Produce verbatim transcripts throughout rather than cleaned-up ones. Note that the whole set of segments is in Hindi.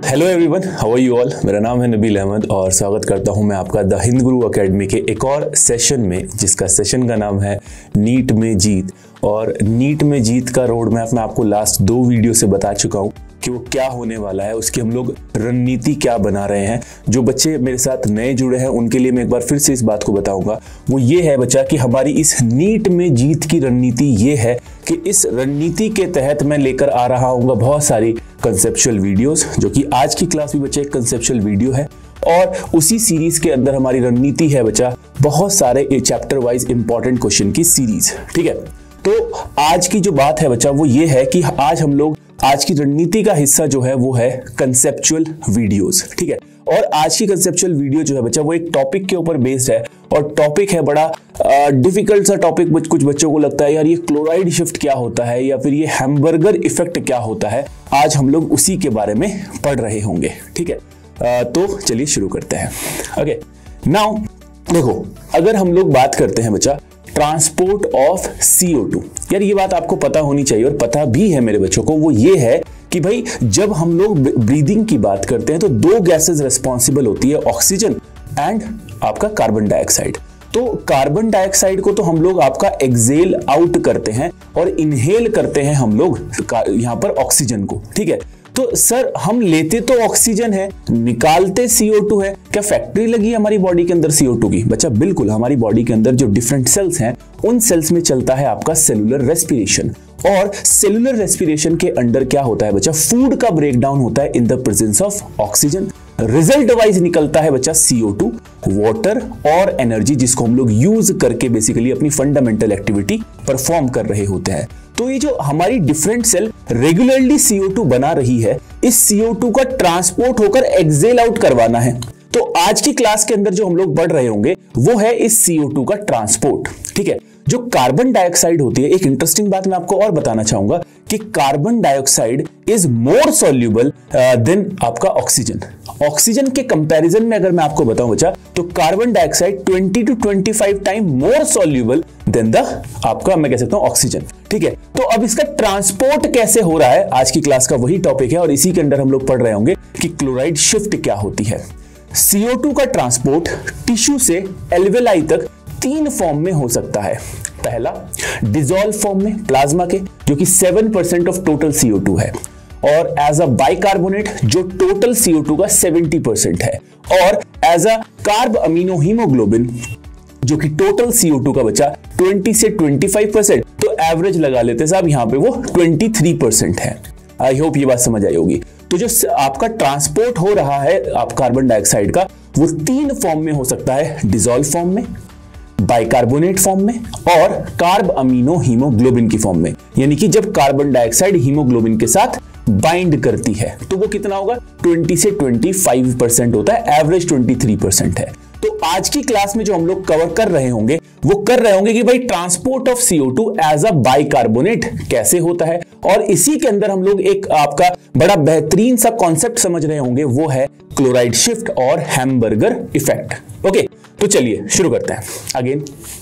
Hello everyone, how are you all. मेरा नाम है नबील अहमद और स्वागत करता हूं मैं आपका द हिंद गुरु एकेडमी के एक और सेशन में, जिसका सेशन का नाम है नीट में जीत। और नीट में जीत का रोड मैप मैं आपको लास्ट दो वीडियो से बता चुका हूं कि वो क्या होने वाला है, उसकी हम लोग रणनीति क्या बना रहे हैं। जो बच्चे मेरे साथ नए जुड़े हैं उनके लिए मैं एक बार फिर से इस बात को बताऊंगा, वो ये है बच्चा कि हमारी इस नीट में जीत की रणनीति ये है कि इस रणनीति के तहत मैं लेकर आ रहा हूँ बहुत सारी कंसेप्चुअल वीडियोस, जो कि आज की क्लास भी बच्चे एक कंसेप्चुअल वीडियो है। और उसी सीरीज के अंदर हमारी रणनीति है बच्चा बहुत सारे चैप्टर वाइज इंपॉर्टेंट क्वेश्चन की सीरीज। ठीक है, तो आज की जो बात है बच्चा वो ये है कि आज हम लोग आज की रणनीति का हिस्सा जो है वो है कंसेप्चुअल वीडियोस। ठीक है, और आज की कंसेप्चुअल वीडियो जो है बच्चा वो एक टॉपिक के ऊपर बेस्ड है और टॉपिक है बड़ा डिफिकल्ट सा टॉपिक। कुछ बच्चों को लगता है यार ये क्लोराइड शिफ्ट क्या होता है या फिर ये हैमबर्गर इफेक्ट क्या होता है। आज हम लोग उसी के बारे में पढ़ रहे होंगे। ठीक है, आ, तो चलिए शुरू करते हैं। ओके, नाउ देखो, अगर हम लोग बात करते हैं बच्चा transport of C O two, यार ये बात आपको पता होनी चाहिए और पता भी है मेरे बच्चों को। वो ये है कि भाई जब हम लोग ब्रीदिंग की बात करते हैं तो दो गैसेस रिस्पॉन्सिबल होती है, ऑक्सीजन एंड आपका कार्बन डाइऑक्साइड। तो कार्बन डाइऑक्साइड को तो हम लोग आपका एक्सेल आउट करते हैं और इनहेल करते हैं हम लोग यहां पर ऑक्सीजन को। ठीक है, तो सर हम लेते तो ऑक्सीजन है, निकालते सी ओ टू है। क्या फैक्ट्री लगी है हमारी बॉडी के अंदर सी ओ टू की? बच्चा बिल्कुल, हमारी बॉडी के अंदर जो डिफरेंट सेल्स हैं उन सेल्स में चलता है आपका सेलुलर रेस्पिरेशन। और सेलुलर रेस्पिरेशन के अंडर क्या होता है बच्चा, फूड का ब्रेकडाउन होता है in the presence of oxygen. Result wise निकलता है बच्चा सी ओ टू, वाटर और एनर्जी, जिसको हम लोग यूज करके बेसिकली अपनी फंडामेंटल एक्टिविटी परफॉर्म कर रहे होते हैं। तो ये जो हमारी different cell regularly C O two बना रही है, इस सी ओ टू का ट्रांसपोर्ट होकर एक्सेल आउट करवाना है। तो आज की क्लास के अंदर जो हम लोग पढ़ रहे होंगे वो है इस सी ओ टू का ट्रांसपोर्ट। ठीक है, जो कार्बन डाइऑक्साइड होती है, एक इंटरेस्टिंग बात मैं आपको और बताना चाहूंगा कि carbon dioxide is more soluble than आपका ऑक्सीजन। ऑक्सीजन के कंपैरिजन में अगर मैं आपको बताऊं बच्चा, तो carbon dioxide twenty two twenty five time more soluble than the आपका मैं कह सकता हूं ऑक्सीजन। ठीक है, तो अब इसका ट्रांसपोर्ट कैसे हो रहा है, आज की क्लास का वही टॉपिक है और इसी के अंदर हम लोग पढ़ रहे होंगे कि क्लोराइड शिफ्ट क्या होती है। सी ओ टू का ट्रांसपोर्ट टिश्यू से एल्वेलाई तक तीन फॉर्म में हो सकता है। पहला डिसॉल्व फॉर्म में प्लाज्मा के, जो कि seven percent of total C O two है, और एज अ बाइकार्बोनेट जो टोटल सी ओ टू का सेवेंटी परसेंट है, और as a carb amino haemoglobin जो कि टोटल सी ओ टू का बचा ट्वेंटी से ट्वेंटी फाइव परसेंट, तो एवरेज लगा लेते साहब यहां पे वो ट्वेंटी थ्री परसेंट है। आई होप ये बात समझ आई होगी। तो जो आपका ट्रांसपोर्ट हो रहा है आप कार्बन डाइऑक्साइड का, वो तीन फॉर्म में हो सकता है, डिसॉल्व फॉर्म में, बाइकार्बोनेट फॉर्म में और कार्ब अमीनो हीमोग्लोबिन की फॉर्म में। यानी कि जब कार्बन डाइऑक्साइड हीमोग्लोबिन के साथ बाइंड करती है तो वो कितना होगा, ट्वेंटी से ट्वेंटी फाइव परसेंट होता है, एवरेज ट्वेंटी थ्री परसेंट है। तो आज की क्लास में जो हम लोग कवर कर रहे होंगे वो कर रहे होंगे कि भाई transport of C O two as a bicarbonate कैसे होता है, और इसी के अंदर हम लोग एक आपका बड़ा बेहतरीन सा कॉन्सेप्ट समझ रहे होंगे, वो है क्लोराइड शिफ्ट और हैमबर्गर इफेक्ट। ओके, तो चलिए शुरू करते हैं। अगेन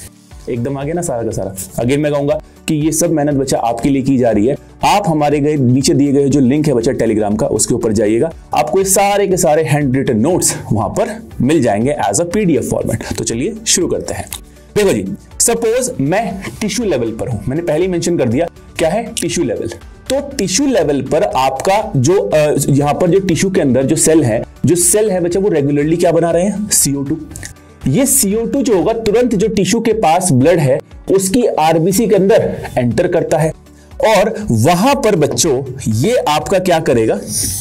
एकदम आगे ना सारा का सारा, अगेन मैं कहूंगा कि ये सब मेहनत बच्चा आपके लिए की जा रही है। आप हमारे गए नीचे दिए गए जो लिंक है बच्चा टेलीग्राम का, उसके ऊपर जाइएगा, आपको ये सारे के सारे हैंड रिटन नोट्स वहां पर मिल जाएंगे एज अ पीडीएफ फॉर्मेट। तो चलिए शुरू करते हैं। देखो जी, सपोज मैं टिश्यू लेवल पर हूं, मैंने पहले ही मेंशन कर दिया क्या है टिश्यू लेवल। तो टिश्यू लेवल पर आपका जो यहां पर जो टिश्यू के अंदर जो सेल है जो सेल है बच्चा वो रेगुलरली क्या बना रहे हैं, सी ओ टू। ये सी ओ टू जो होगा तुरंत जो टिश्यू के पास ब्लड है उसकी आर बी सी के अंदर एंटर करता है, और वहां पर बच्चों ये आपका क्या करेगा,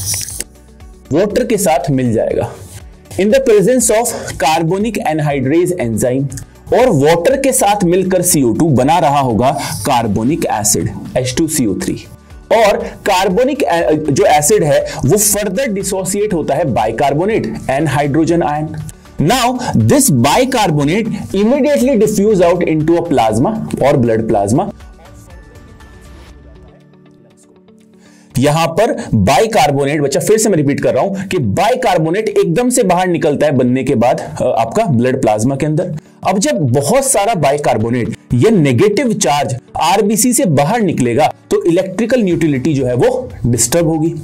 वाटर के साथ मिल जाएगा in the presence of carbonic anhydrase enzyme, और वाटर के साथ मिलकर सी ओ टू बना रहा होगा carbonic acid H two C O three, और कार्बोनिक जो एसिड है वो फर्दर डिसोसिएट होता है bicarbonate and hydrogen ion. Now this bicarbonate immediately diffuse out into a plasma or blood plasma। यहां पर बाइकार्बोनेट बच्चा, फिर से मैं रिपीट कर रहा हूं कि बाइकार्बोनेट एकदम से बाहर निकलता है बनने के बाद आपका ब्लड प्लाज्मा के अंदर। अब जब बहुत सारा बाइकार्बोनेट ये नेगेटिव चार्ज आरबीसी से बाहर निकलेगा तो इलेक्ट्रिकल न्यूट्रलिटी जो है वो डिस्टर्ब होगी।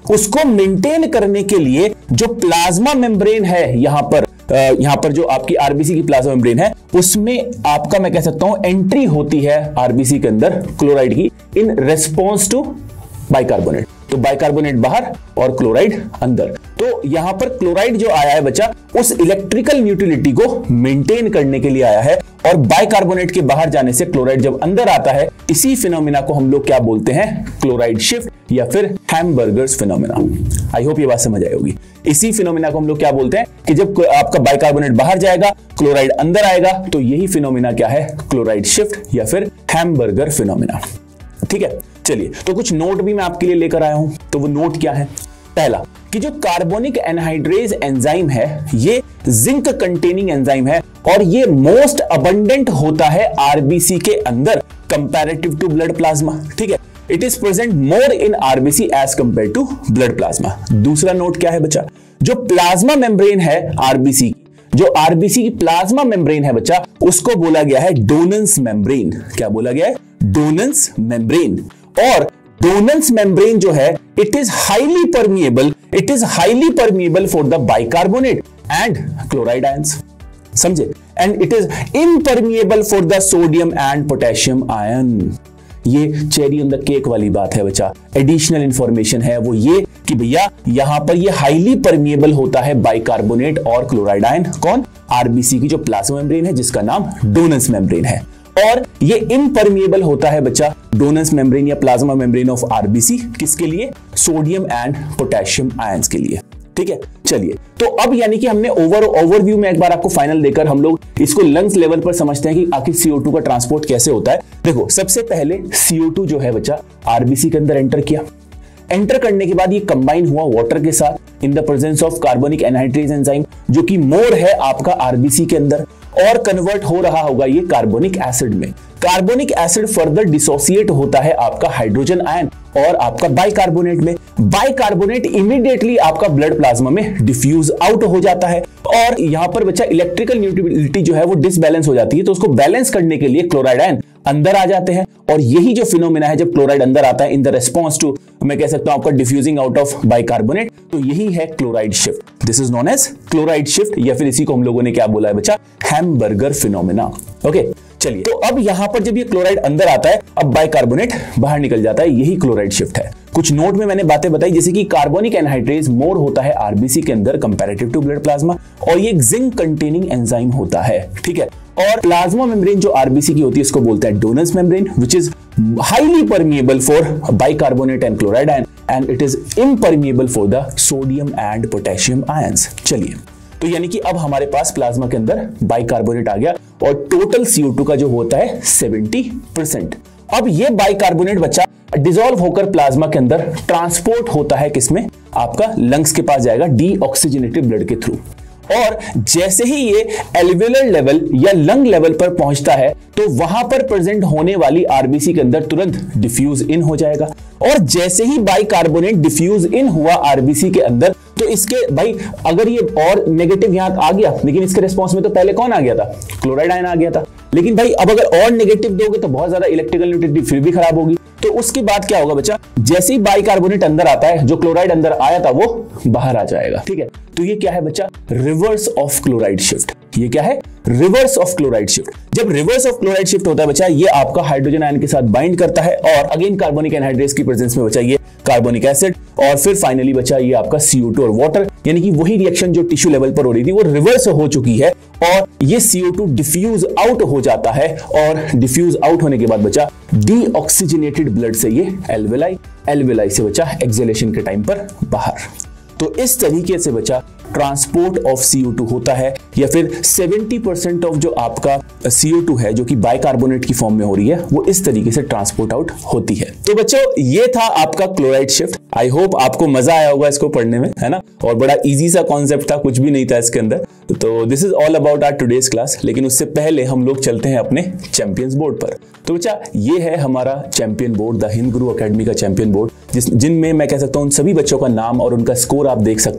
उसको मेंटेन करने के लिए जो प्लाज्मा मेम्ब्रेन है यहां पर यहां पर जो आपकी आरबीसी की प्लाज्मा मेम्ब्रेन है उसमें आपका मैं कह सकता हूं एंट्री होती है आरबीसी के अंदर क्लोराइड की इन रेस्पॉन्स टू बाइकार्बोनेट। तो बाइकार्बोनेट बाहर और क्लोराइड अंदर। तो यहां पर क्लोराइड जो आया है बच्चा उस इलेक्ट्रिकल न्यूट्रलिटी को मेंटेन करने के लिए आया है और बाइकार्बोनेट के बाहर जाने से क्लोराइड जब अंदर आता है इसी फिनोमिना को हम लोग क्या बोलते हैं क्लोराइड शिफ्ट या फिर हैमबर्गर्स फिनोमिना। आई होप ये बात समझ आई होगी। इसी फिनोमिना को हम लोग क्या बोलते हैं कि जब आपका बाइकार्बोनेट बाहर जाएगा क्लोराइड अंदर आएगा तो यही फिनोमिना क्या है क्लोराइड शिफ्ट या फिर हैमबर्गर फिनोमिना। ठीक है, चलिए तो कुछ नोट भी मैं आपके लिए लेकर आया हूं। तो वो नोट क्या है? पहला कि जो कार्बोनिक एनहाइड्रेज एंजाइम है ये जिंक कंटेनिंग एंजाइम है और ये मोस्ट अबंडेंट होता है आरबीसी के अंदर कंपैरेटिव टू ब्लड प्लाज्मा। ठीक है, it is present more in RBC as compare to blood plasma. दूसरा नोट क्या है बच्चा? जो प्लाज्मा मेम्ब्रेन है आरबीसी, जो आरबीसी की प्लाज्मा मेम्ब्रेन है बच्चा उसको बोला गया है डोनेंस मेम्ब्रेन। क्या बोला गया है? Donnan membrane. और डोनेंस मेम्ब्रेन जो है it is highly permeable it is highly permeable for the bicarbonate and chloride ions. समझे? And it is impermeable for the sodium and potassium ion. ये चेरी ऑन द केक वाली बात है बच्चा। एडिशनल इंफॉर्मेशन है वो ये कि भैया यहां पर ये हाईली परमिएबल होता है बाइकार्बोनेट और क्लोराइड आयन। कौन? आरबीसी की जो प्लाज्मा मेम्ब्रेन है जिसका नाम डोनेंस मेम्ब्रेन है। और ये इम्परमिएबल होता है बच्चा डोनेंस मेम्ब्रेन या प्लाज्मा मेम्ब्रेन ऑफ आरबीसी किसके लिए? सोडियम एंड पोटेशियम आयंस के लिए। ठीक है, चलिए तो अब यानी कि हमने ओवर ओवरव्यू में एक बार आपको फाइनल देकर हम लोग इसको लंग्स लेवल पर समझते हैं कि आखिर सी ओ टू का ट्रांसपोर्ट कैसे होता है। देखो सबसे पहले सी ओ टू जो है बच्चा आरबीसी के अंदर एंटर किया। एंटर करने के बाद ये कंबाइन हुआ वाटर के साथ in the presence of carbonic anhydrase enzyme जो कि मोर है आपका आरबीसी के अंदर और कन्वर्ट हो रहा होगा ये कार्बोनिक एसिड में। कार्बोनिक एसिड फर्दर डिसोसिएट होता है आपका हाइड्रोजन आयन और आपका बाइकार्बोनेट में। बाइकार्बोनेट इमीडिएटली आपका ब्लड प्लाज्मा में डिफ्यूज आउट हो जाता है और यहां पर बच्चा इलेक्ट्रिकल न्यूट्रलिटी जो है वो डिसबैलेंस हो जाती है। तो उसको बैलेंस करने के लिए क्लोराइड आयन अंदर आ जाते हैं और यही जो फिनोमिना है जब क्लोराइड अंदर आता है इन द रिस्पॉन्स टू मैं कह सकता हूं आपका डिफ्यूजिंग आउट ऑफ बाइकार्बोनेट, तो यही है chloride shift. This is known as chloride shift या फिर इसी को हम लोगों ने क्या बोला है बच्चा? Hamburger phenomena. ओके, चलिए तो अब यहां पर जब ये क्लोराइड अंदर आता है अब बाइकार्बोनेट बाहर निकल जाता है, यही क्लोराइड शिफ्ट है। कुछ नोट में मैंने बातें बताई जैसे कि कार्बोनिक एनहाइड्रेज मोर होता है आरबीसी के अंदर कंपैरेटिव टू ब्लड प्लाज्मा और ये जिंक कंटेनिंग एंजाइम होता है। ठीक है, और प्लाज्मा मेम्ब्रेन जो आरबीसी की होती है इसको बोलते हैं Donnan membrane which is highly permeable for bicarbonate and chloride ion and it is impermeable for the sodium and potassium ions. चलिए तो यानी कि अब हमारे पास प्लाज्मा के अंदर बाइकार्बोनेट आ गया और टोटल सी ओ टू का जो होता है सेवेंटी परसेंट। अब ये बाइकार्बोनेट बच्चा डिसॉल्व होकर प्लाज्मा के अंदर ट्रांसपोर्ट होता है किसमें? आपका लंग्स के पास जाएगा डीऑक्सीजनेटेड ब्लड के थ्रू और जैसे ही ये एल्वियोलर लेवल या लंग लेवल पर पहुंचता है तो वहां पर प्रेजेंट होने वाली आरबीसी के अंदर तुरंत डिफ्यूज इन हो जाएगा और जैसे ही बाइकार्बोनेट डिफ्यूज इन हुआ आरबीसी के अंदर तो इसके भाई अगर ये और नेगेटिव यहां आ गया लेकिन इसके रिस्पॉन्स में तो पहले कौन आ गया था? क्लोराइड आयन आ गया था। लेकिन भाई अब अगर और नेगेटिव दोगे तो बहुत ज्यादा इलेक्ट्रिकल न्यूट्रलिटी फिर भी खराब होगी। तो उसके बाद क्या होगा बच्चा? जैसे ही बाइकार्बोनेट अंदर आता है जो क्लोराइड अंदर आया था वो बाहर आ जाएगा। ठीक है, तो ये क्या है बच्चा? Reverse of chloride shift. ये क्या है? Reverse of chloride shift. जब रिवर्स ऑफ क्लोराइड शिफ्ट होता है बच्चा ये आपका हाइड्रोजन आयन के साथ बाइंड करता है और अगेन कार्बोनिक एनहाइड्रेज की प्रेजेंस में बच्चा ये कार्बोनिक एसिड और फिर फाइनली बच्चा ये आपका सी ओ टू और वाटर, यानी कि वही रिएक्शन जो टिश्यू लेवल पर हो रही थी वो रिवर्स हो चुकी है और ये C O two diffuse out हो जाता है और डिफ्यूज आउट होने के बाद बच्चा डीऑक्सीजनेटेड ब्लड से ये एल्वेलाई, एल्वेलाई से बच्चा एक्सहेलेशन के टाइम पर बाहर। तो इस तरीके से बच्चा transport of C O two होता है या फिर सेवेंटी परसेंट ऑफ जो आपका सी ओ टू है जो कि बाइकार्बोनेट की फॉर्म में हो रही है वो इस तरीके से ट्रांसपोर्ट आउट होती है। तो बच्चों ये था आपका क्लोराइड शिफ्ट। आई होप आपको मजा आया होगा इसको पढ़ने में, है ना? और बड़ा इजी सा कॉन्सेप्ट था, कुछ भी नहीं था इसके अंदर। तो this is all about our today's class. लेकिन उससे पहले हम लोग चलते हैं अपने चैंपियंस बोर्ड पर। तो बच्चा ये है हमारा champion board, the Hind Guru academy का चैंपियन बोर्ड, जिस जिनमें मैं कह सकता हूँ उन सभी बच्चों का नाम और उनका स्कोर आप देख सकते हो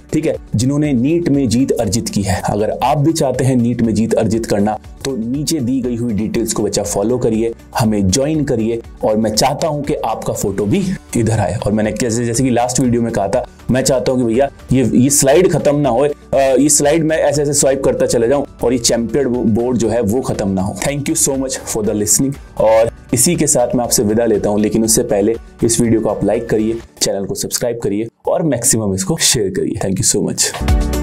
ठीक है, जिन्होंने नीट में जीत अर्जित की है। अगर आप भी चाहते हैं नीट में जीत अर्जित करना तो नीचे दी गई हुई डिटेल्स को बच्चा फॉलो करिए, हमें ज्वाइन करिए और मैं चाहता हूं कि आपका फोटो भी इधर आए। और मैंने जैसे जैसे कि लास्ट वीडियो में कहा था, मैं चाहता हूं कि भैया ये ये स्लाइड खत्म ना हो, ये स्लाइड मैं ऐसे ऐसे स्वाइप करता चले जाऊं और ये चैंपियन बोर्ड जो है वो खत्म ना हो। Thank you so much for the listening और इसी के साथ मैं आपसे विदा लेता हूं, लेकिन उससे पहले इस वीडियो को आप लाइक करिए, चैनल को सब्सक्राइब करिए और मैक्सिमम इसको शेयर करिए। Thank you so much.